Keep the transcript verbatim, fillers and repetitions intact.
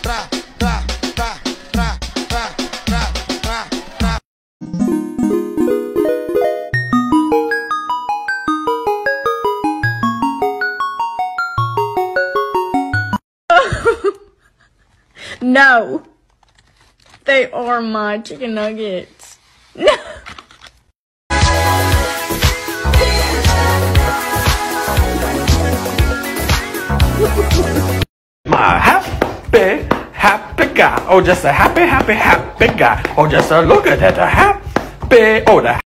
tra, tra, tra, tra, tra, tra, tra, tra. No, they are my chicken nuggets. No. My happy, happy guy. Oh, just a happy, happy, happy guy. Oh, just a look at that, a happy, oh, the